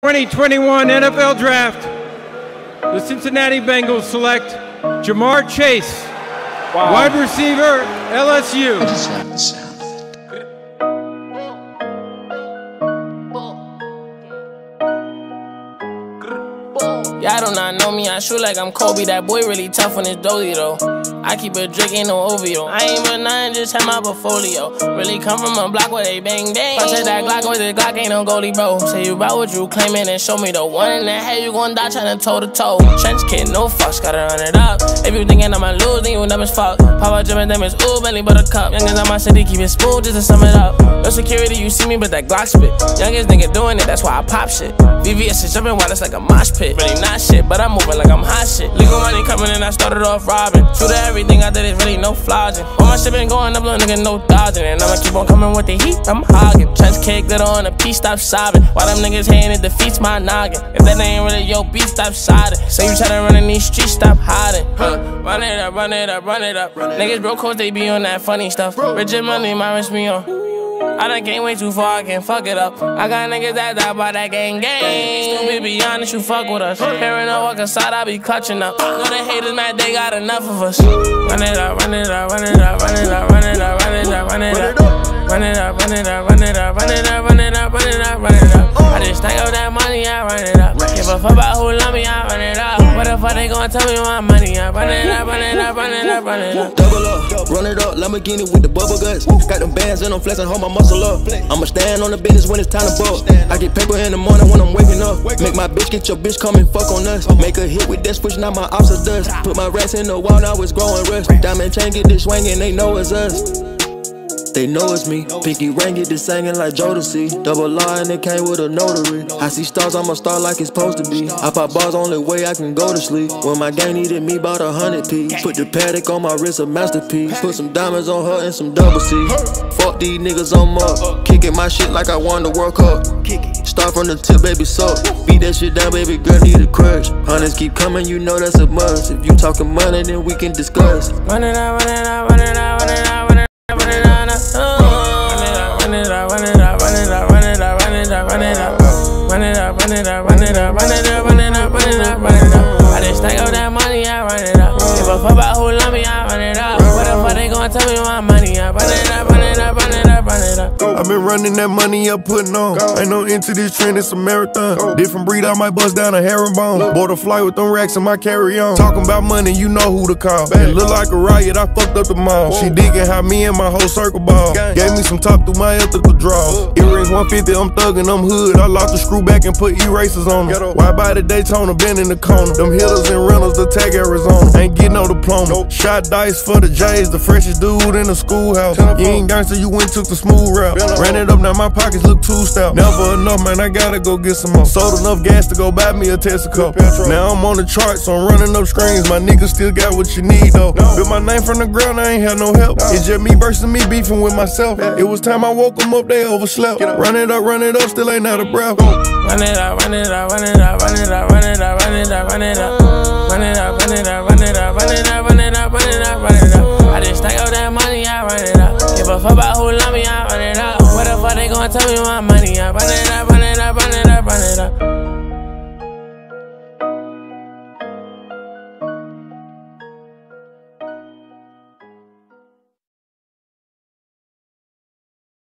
2021 NFL Draft, the Cincinnati Bengals select Ja'Marr Chase, wide receiver, LSU. I just like the sound. Y'all do not know me, I shoot like I'm Kobe. That boy really tough on his dolly though. I keep a drink, ain't no OVO. I ain't but nothing, just have my portfolio. Really come from a block where they bang bang. If I take that Glock with the Glock, ain't no goalie, bro. Say you about what you claiming and show me the one in the head, you gon' die tryna toe to toe. Trench kid, no fucks, gotta run it up. If you thinking I'ma lose, then you dumb as fuck. Papa jumping them is ooh, Bentley Buttercup. Youngest on my city, keep it smooth just to sum it up. No security, you see me, but that Glock spit. Youngest nigga doing it, that's why I pop shit. VVS is jumping wild, it's like a mosh pit. Really not shit, but I'm moving like I'm hot shit. Legal money coming in, I started off robbing. True to everything I did, is really no flogging. All my shit been going up, little nigga, no dodging. And I'ma keep on coming with the heat, I'm hogging. Trench cake, glitter on the piece, stop sobbing. While them niggas hating, it defeats my noggin. If that ain't really your beat, stop siding. Say you tryna run in these streets, stop hiding. Run it up, run it up, run it up. Niggas broke cause they be on that funny stuff. Rich and money, my wrist me on. I done came way too far, I can't fuck it up. I got niggas that die by that gang gang. Stupid, be honest, you fuck with us. Hearing no walk inside, I be clutching up. Know the haters mad, they got enough of us. Run it up, run it up, run it up, run it up, run it up, run it up, run it up. Run it up, run it up, run it up, run it up, run it up, run it up, run it up. I just stack up that money, I run it up. Give a fuck about who love me, I run it up. What the fuck they gon' tell me my money? I run it up, run it up, run it up, run it up. Double up, run it up, Lamborghini with the bubble guts. Got them bands and I'm flexing, hold my muscle up. I'ma stand on the business when it's time to ball. I get paper in the morning when I'm waking up. Make my bitch get your bitch come and fuck on us. Make a hit with that switch, now my ops are dust. Put my rats in the wall, now it's growing rust. Diamond chain get this swinging, they know it's us. They know it's me. Pinky ring get this singing like Jodeci. Double R and it came with a notary. I see stars, I'm a star like it's supposed to be. I pop bars, only way I can go to sleep. When my gang needed me, bought 100 P. Put the paddock on my wrist, a masterpiece. Put some diamonds on her and some double C. Fuck these niggas, I'm up. Kicking my shit like I won the World Cup. Start from the tip, baby, suck. Beat that shit down, baby, girl, need a crush. Hundreds keep coming, you know that's a must. If you talking money, then we can discuss. Run it up, run it up, run it up, run it up, run it up. Run it up, run it up, run it up, run it up, run it up, run it up, run it up, run it up, run it up, run it up, run it up, run it up, run it up, run it up. I just stack up that money, I run it up. Give a fuck about who love me, I run it up. What the fuck they gon' tell me my money? I run it up, run it up, run it up, run it up. I've been running that money up, putting on. Ain't no into this trend, it's a marathon. Different breed, I might bust down a herringbone. Bought a flight with them racks in my carry-on. Talking about money, you know who to call. It look like a riot, I fucked up the mall. She digging how me and my whole circle ball. Gave me some top through my ethical draw. Earrings 150, I'm thugging, I'm hood. I lost the screw back and put erasers on them. Why buy the Daytona, been in the corner. Them hitters and rentals, the tag Arizona. Ain't getting no diploma. Shot dice for the J's, the freshest dude in the schoolhouse. You ain't gangster, you went took the smooth route. Ran it up, now my pockets look too stout. Never enough, man, I gotta go get some more. Sold enough gas to go buy me a Tesla cup. Now I'm on the charts, so I'm running up screens. My niggas still got what you need, though. Built my name from the ground, I ain't had no help. It's just me versus me beefing with myself. It was time I woke them up, they overslept. Run it up, still ain't out of breath. Run it up, run it up, run it up, run it up, run it up, run it up, run it up. Run it up, run it up, run it up, run it up, run it up, run it up, run it up. I just stack up that money, I run it up. Give a fuck about who love me, I run it up. What the fuck they gon' tell me my money? I run it up.